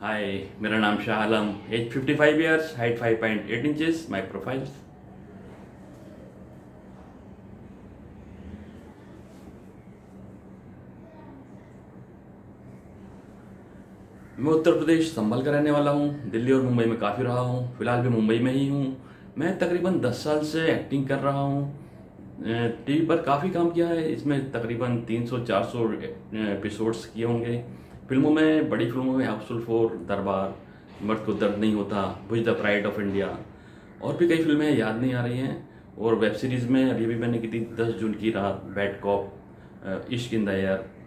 हाय, मेरा नाम Shah Alam, age 55 years, height 5.8 inches, my profile. मैं उत्तर प्रदेश संभल का रहने वाला हूँ। दिल्ली और मुंबई में काफ़ी रहा हूँ, फिलहाल भी मुंबई में ही हूँ। मैं तकरीबन 10 साल से एक्टिंग कर रहा हूँ। टीवी पर काफ़ी काम किया है, इसमें तकरीबन 300-400 एपिसोड्स किए होंगे। फिल्मों में, बड़ी फिल्मों में हाउसफुल 4, दरबार, मर्द को दर्द नहीं होता, Bhuj the pride of India, और भी कई फिल्में याद नहीं आ रही हैं। और वेब सीरीज़ में अभी भी मैंने की थी 10 जून की रात, बैड कॉप, इश्क इन द एयर,